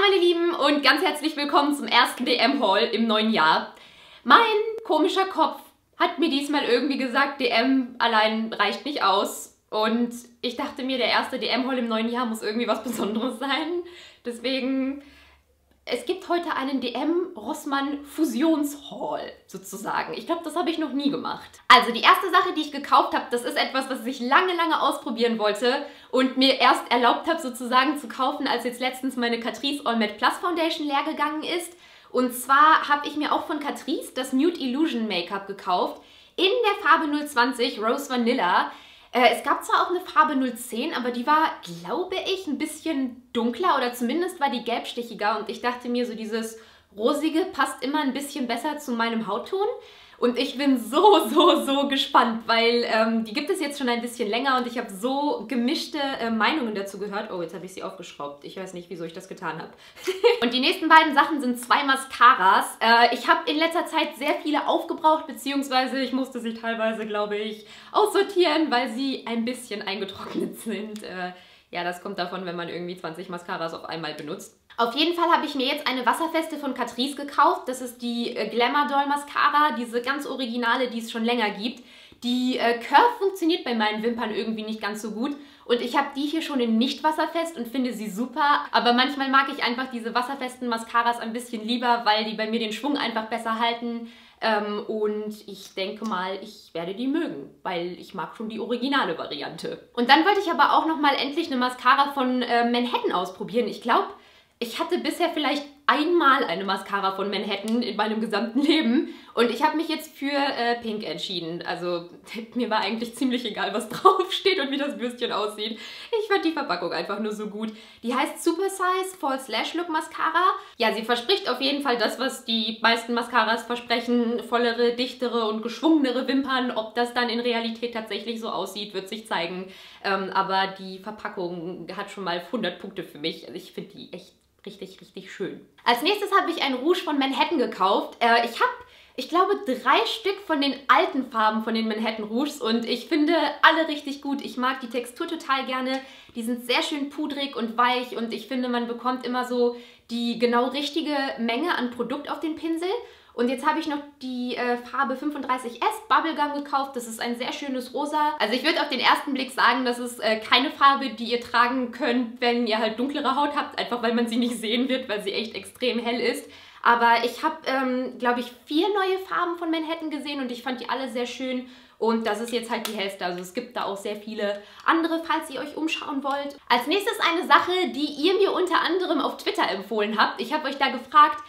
meine Lieben und ganz herzlich willkommen zum ersten DM-Haul im neuen Jahr. Mein komischer Kopf hat mir diesmal irgendwie gesagt, DM allein reicht nicht aus. Und ich dachte mir, der erste DM-Haul im neuen Jahr muss irgendwie was Besonderes sein. Deswegen, es gibt heute einen DM-Rossmann-Fusions-Haul sozusagen. Ich glaube, das habe ich noch nie gemacht. Also die erste Sache, die ich gekauft habe, das ist etwas, was ich lange ausprobieren wollte und mir erst erlaubt habe sozusagen zu kaufen, als jetzt letztens meine Catrice All Matte Plus Foundation leer gegangen ist. Und zwar habe ich mir auch von Catrice das Nude Illusion Make-up gekauft in der Farbe 020 Rose Vanilla. Es gab zwar auch eine Farbe 010, aber die war, glaube ich, ein bisschen dunkler oder zumindest war die gelbstichiger und ich dachte mir, so dieses Rosige passt immer ein bisschen besser zu meinem Hautton. Und ich bin so gespannt, weil die gibt es jetzt schon ein bisschen länger und ich habe so gemischte Meinungen dazu gehört. Oh, jetzt habe ich sie aufgeschraubt. Ich weiß nicht, wieso ich das getan habe. Und die nächsten beiden Sachen sind zwei Mascaras. Ich habe in letzter Zeit sehr viele aufgebraucht, beziehungsweise ich musste sie teilweise, glaube ich, aussortieren, weil sie ein bisschen eingetrocknet sind. Ja, das kommt davon, wenn man irgendwie 20 Mascaras auf einmal benutzt. Auf jeden Fall habe ich mir jetzt eine wasserfeste von Catrice gekauft. Das ist die Glamour Doll Mascara, diese ganz originale, die es schon länger gibt. Die Curve funktioniert bei meinen Wimpern irgendwie nicht ganz so gut. Und ich habe die hier schon in nicht wasserfest und finde sie super. Aber manchmal mag ich einfach diese wasserfesten Mascaras ein bisschen lieber, weil die bei mir den Schwung einfach besser halten. Und ich denke mal, ich werde die mögen, weil ich mag schon die originale Variante. Und dann wollte ich aber auch nochmal endlich eine Mascara von Manhattan ausprobieren. Ich glaube, ich hatte bisher vielleicht einmal eine Mascara von Manhattan in meinem gesamten Leben und ich habe mich jetzt für Pink entschieden. Also mir war eigentlich ziemlich egal, was draufsteht und wie das Bürstchen aussieht. Ich fand die Verpackung einfach nur so gut. Die heißt Super Size False Lash Look Mascara. Ja, sie verspricht auf jeden Fall das, was die meisten Mascaras versprechen. Vollere, dichtere und geschwungenere Wimpern. Ob das dann in Realität tatsächlich so aussieht, wird sich zeigen. Aber die Verpackung hat schon mal 100 Punkte für mich. Also ich finde die echt richtig schön. Als nächstes habe ich ein Rouge von Manhattan gekauft. Ich glaube, 3 Stück von den alten Farben von den Manhattan Rouges und ich finde alle richtig gut. Ich mag die Textur total gerne. Die sind sehr schön pudrig und weich und ich finde, man bekommt immer so die genau richtige Menge an Produkt auf den Pinsel. Und jetzt habe ich noch die Farbe 35S Bubblegum gekauft. Das ist ein sehr schönes Rosa. Also ich würde auf den ersten Blick sagen, das ist keine Farbe, die ihr tragen könnt, wenn ihr halt dunklere Haut habt. Einfach weil man sie nicht sehen wird, weil sie echt extrem hell ist. Aber ich habe, glaube ich, 4 neue Farben von Manhattan gesehen und ich fand die alle sehr schön. Und das ist jetzt halt die hellste. Also es gibt da auch sehr viele andere, falls ihr euch umschauen wollt. Als nächstes eine Sache, die ihr mir unter anderem auf Twitter empfohlen habt. Ich habe euch da gefragt,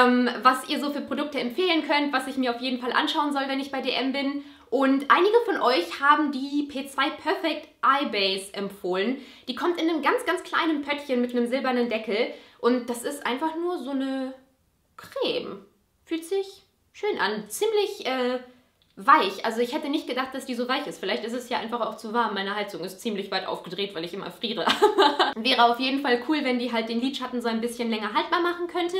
was ihr so für Produkte empfehlen könnt, was ich mir auf jeden Fall anschauen soll, wenn ich bei DM bin. Und einige von euch haben die P2 Perfect Eye Base empfohlen. Die kommt in einem ganz kleinen Pöttchen mit einem silbernen Deckel. Und das ist einfach nur so eine Creme. Fühlt sich schön an. Ziemlich weich. Also ich hätte nicht gedacht, dass die so weich ist. Vielleicht ist es ja einfach auch zu warm. Meine Heizung ist ziemlich weit aufgedreht, weil ich immer friere. Wäre auf jeden Fall cool, wenn die halt den Lidschatten so ein bisschen länger haltbar machen könnte.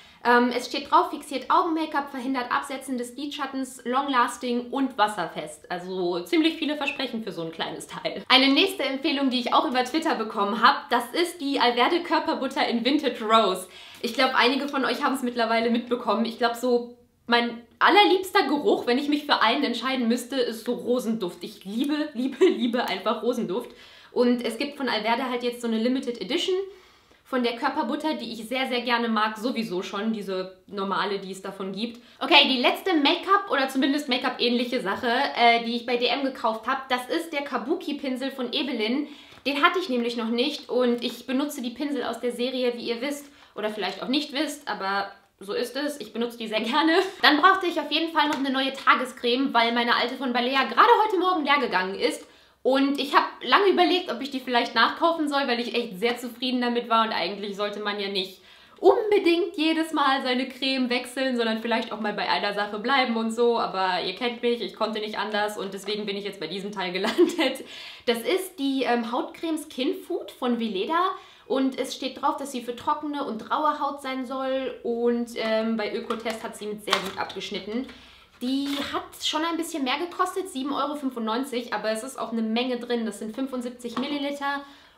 Es steht drauf, fixiert Augen-Make-up, verhindert Absetzen des Lidschattens, long-lasting und wasserfest. Also ziemlich viele Versprechen für so ein kleines Teil. Eine nächste Empfehlung, die ich auch über Twitter bekommen habe, das ist die Alverde Körperbutter in Vintage Rose. Ich glaube, einige von euch haben es mittlerweile mitbekommen. Ich glaube, so mein allerliebster Geruch, wenn ich mich für einen entscheiden müsste, ist so Rosenduft. Ich liebe einfach Rosenduft. Und es gibt von Alverde halt jetzt so eine Limited Edition von der Körperbutter, die ich sehr gerne mag, sowieso schon, diese normale, die es davon gibt. Okay, die letzte Make-up oder zumindest Make-up-ähnliche Sache, die ich bei DM gekauft habe, das ist der Kabuki-Pinsel von Ebelin. Den hatte ich nämlich noch nicht und ich benutze die Pinsel aus der Serie, wie ihr wisst, oder vielleicht auch nicht wisst, aber so ist es. Ich benutze die sehr gerne. Dann brauchte ich auf jeden Fall noch eine neue Tagescreme, weil meine alte von Balea gerade heute Morgen leer gegangen ist. Und ich habe lange überlegt, ob ich die vielleicht nachkaufen soll, weil ich echt sehr zufrieden damit war. Und eigentlich sollte man ja nicht unbedingt jedes Mal seine Creme wechseln, sondern vielleicht auch mal bei einer Sache bleiben und so. Aber ihr kennt mich, ich konnte nicht anders und deswegen bin ich jetzt bei diesem Teil gelandet. Das ist die Hautcreme Skin Food von Weleda. Und es steht drauf, dass sie für trockene und raue Haut sein soll. Und bei Ökotest hat sie mit sehr gut abgeschnitten. Die hat schon ein bisschen mehr gekostet, 7,95 €, aber es ist auch eine Menge drin. Das sind 75 Milliliter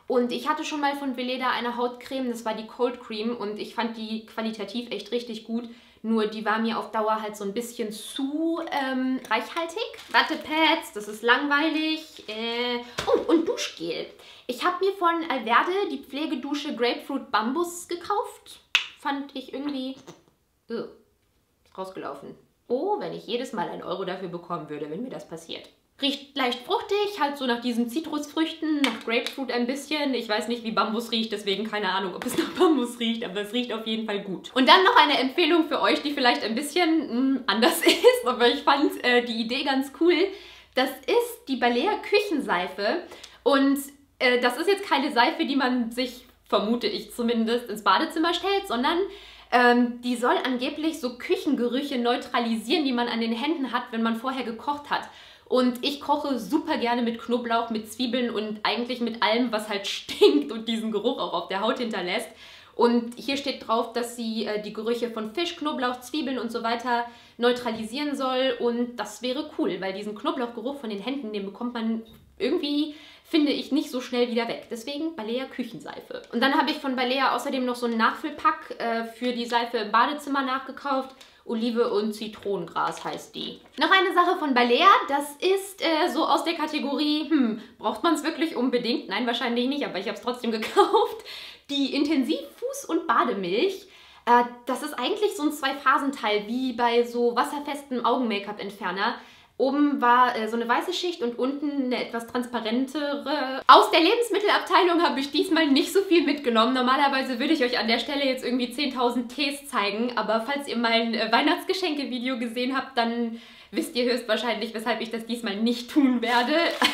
Und ich hatte schon mal von Veleda eine Hautcreme, das war die Cold Cream und ich fand die qualitativ echt richtig gut. Nur die war mir auf Dauer halt so ein bisschen zu reichhaltig. Wattepads, das ist langweilig. Oh, und Duschgel. Ich habe mir von Alverde die Pflegedusche Grapefruit Bambus gekauft. Fand ich irgendwie... ist rausgelaufen. Oh, wenn ich jedes Mal 1 Euro dafür bekommen würde, wenn mir das passiert. Riecht leicht fruchtig, halt so nach diesen Zitrusfrüchten, nach Grapefruit ein bisschen. Ich weiß nicht, wie Bambus riecht, deswegen keine Ahnung, ob es nach Bambus riecht, aber es riecht auf jeden Fall gut. Und dann noch eine Empfehlung für euch, die vielleicht ein bisschen anders ist, aber ich fand die Idee ganz cool. Das ist die Balea Küchenseife und das ist jetzt keine Seife, die man sich, vermute ich zumindest, ins Badezimmer stellt, sondern die soll angeblich so Küchengerüche neutralisieren, die man an den Händen hat, wenn man vorher gekocht hat. Und ich koche super gerne mit Knoblauch, mit Zwiebeln und eigentlich mit allem, was halt stinkt und diesen Geruch auch auf der Haut hinterlässt. Und hier steht drauf, dass sie die Gerüche von Fisch, Knoblauch, Zwiebeln und so weiter neutralisieren soll. Und das wäre cool, weil diesen Knoblauchgeruch von den Händen, den bekommt man irgendwie, finde ich, nicht so schnell wieder weg. Deswegen Balea Küchenseife. Und dann habe ich von Balea außerdem noch so einen Nachfüllpack für die Seife im Badezimmer nachgekauft. Olive und Zitronengras heißt die. Noch eine Sache von Balea, das ist so aus der Kategorie, braucht man es wirklich unbedingt? Nein, wahrscheinlich nicht, aber ich habe es trotzdem gekauft. Die Intensivfuß- und Bademilch. Das ist eigentlich so ein 2-Phasenteil, wie bei so wasserfestem Augen-Make-up-Entferner. Oben war so eine weiße Schicht und unten eine etwas transparentere. Aus der Lebensmittelabteilung habe ich diesmal nicht so viel mitgenommen. Normalerweise würde ich euch an der Stelle jetzt irgendwie 10.000 Tees zeigen. Aber falls ihr mein Weihnachtsgeschenke-Video gesehen habt, dann wisst ihr höchstwahrscheinlich, weshalb ich das diesmal nicht tun werde.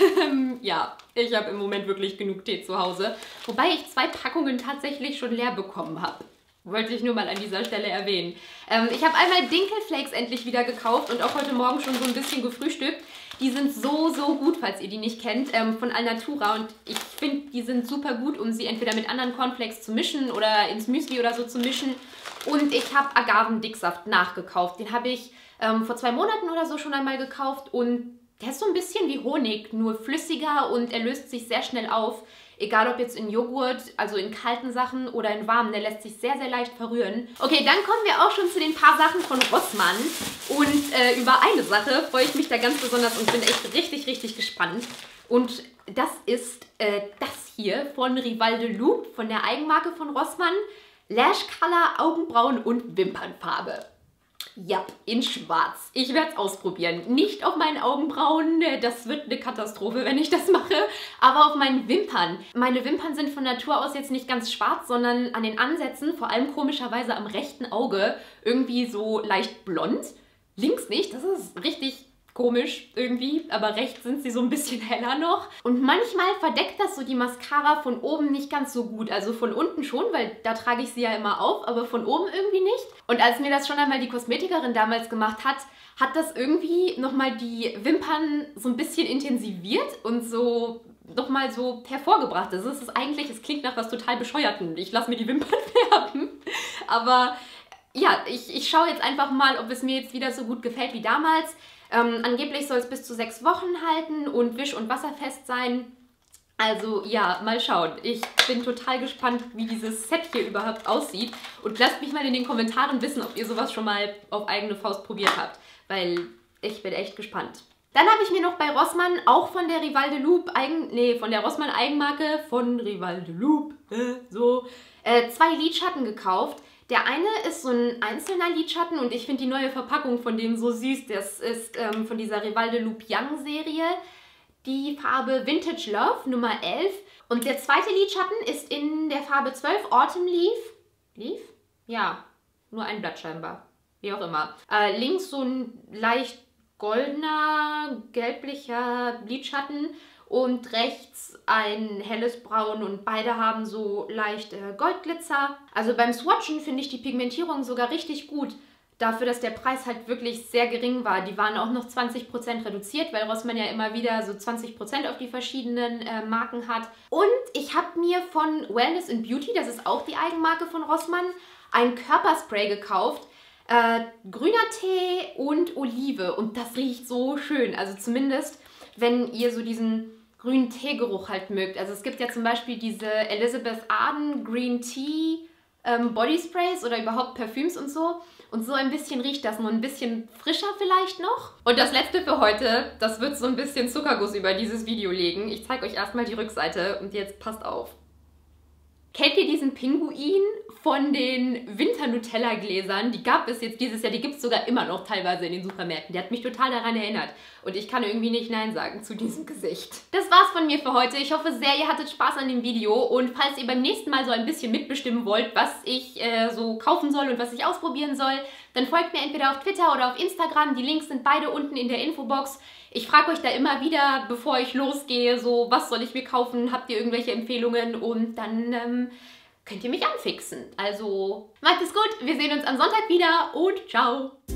Ja, ich habe im Moment wirklich genug Tee zu Hause. Wobei ich 2 Packungen tatsächlich schon leer bekommen habe. Wollte ich nur mal an dieser Stelle erwähnen. Ich habe einmal Dinkelflakes endlich wieder gekauft und auch heute Morgen schon so ein bisschen gefrühstückt. Die sind so, so gut, falls ihr die nicht kennt, von Alnatura. Und ich finde, die sind super gut, um sie entweder mit anderen Cornflakes zu mischen oder ins Müsli oder so zu mischen. Und ich habe Agavendicksaft nachgekauft. Den habe ich vor 2 Monaten oder so schon einmal gekauft. Und der ist so ein bisschen wie Honig, nur flüssiger und er löst sich sehr schnell auf. Egal ob jetzt in Joghurt, also in kalten Sachen oder in warmen, der lässt sich sehr, sehr leicht verrühren. Okay, dann kommen wir auch schon zu den paar Sachen von Rossmann. Und über eine Sache freue ich mich da ganz besonders und bin echt richtig, richtig gespannt. Und das ist das hier von Rival de Loup, von der Eigenmarke von Rossmann. Lash Color, Augenbrauen und Wimpernfarbe. Ja, in schwarz. Ich werde es ausprobieren. Nicht auf meinen Augenbrauen, das wird eine Katastrophe, wenn ich das mache, aber auf meinen Wimpern. Meine Wimpern sind von Natur aus jetzt nicht ganz schwarz, sondern an den Ansätzen, vor allem komischerweise am rechten Auge, irgendwie so leicht blond. Links nicht, das ist richtig komisch irgendwie, aber rechts sind sie so ein bisschen heller noch. Und manchmal verdeckt das so die Mascara von oben nicht ganz so gut. Also von unten schon, weil da trage ich sie ja immer auf, aber von oben irgendwie nicht. Und als mir das schon einmal die Kosmetikerin damals gemacht hat, hat das irgendwie nochmal die Wimpern so ein bisschen intensiviert und so nochmal so hervorgebracht. Das ist es eigentlich, es klingt nach was total Bescheuerten. Ich lasse mir die Wimpern färben, aber ja, ich schaue jetzt einfach mal, ob es mir jetzt wieder so gut gefällt wie damals. Angeblich soll es bis zu 6 Wochen halten und wisch- und wasserfest sein. Also ja, mal schauen. Ich bin total gespannt, wie dieses Set hier überhaupt aussieht. Und lasst mich mal in den Kommentaren wissen, ob ihr sowas schon mal auf eigene Faust probiert habt. Weil ich bin echt gespannt. Dann habe ich mir noch bei Rossmann, auch von der Rival de Loup, von der Rossmann Eigenmarke, von Rival de Loup, 2 Lidschatten gekauft. Der eine ist so ein einzelner Lidschatten und ich finde die neue Verpackung von dem so süß. Das ist von dieser Rival de Loup Young Serie. Die Farbe Vintage Love Nummer 11. Und der zweite Lidschatten ist in der Farbe 12 Autumn Leaf. Leaf? Ja, nur ein Blatt scheinbar. Wie auch immer. Links so ein leicht goldener, gelblicher Lidschatten. Und rechts ein helles Braun und beide haben so leicht Goldglitzer. Also beim Swatchen finde ich die Pigmentierung sogar richtig gut. Dafür, dass der Preis halt wirklich sehr gering war. Die waren auch noch 20% reduziert, weil Rossmann ja immer wieder so 20% auf die verschiedenen Marken hat. Und ich habe mir von Wellness and Beauty, das ist auch die Eigenmarke von Rossmann, ein Körperspray gekauft. Grüner Tee und Olive und das riecht so schön. Also zumindest, wenn ihr so diesen grünen Teegeruch halt mögt. Also es gibt ja zum Beispiel diese Elizabeth Arden Green Tea Body Sprays oder überhaupt Parfüms und so. Und so ein bisschen riecht das, nur ein bisschen frischer vielleicht noch. Und das letzte für heute, das wird so ein bisschen Zuckerguss über dieses Video legen. Ich zeige euch erstmal die Rückseite und jetzt passt auf. Kennt ihr diesen Pinguin von den Winter-Nutella-Gläsern? Die gab es jetzt dieses Jahr, die gibt es sogar immer noch teilweise in den Supermärkten. Der hat mich total daran erinnert. Und ich kann irgendwie nicht Nein sagen zu diesem Gesicht. Das war's von mir für heute. Ich hoffe sehr, ihr hattet Spaß an dem Video. Und falls ihr beim nächsten Mal so ein bisschen mitbestimmen wollt, was ich so kaufen soll und was ich ausprobieren soll, dann folgt mir entweder auf Twitter oder auf Instagram. Die Links sind beide unten in der Infobox. Ich frage euch da immer wieder, bevor ich losgehe, so, was soll ich mir kaufen? Habt ihr irgendwelche Empfehlungen? Und dann könnt ihr mich anfixen. Also, macht es gut. Wir sehen uns am Sonntag wieder und ciao.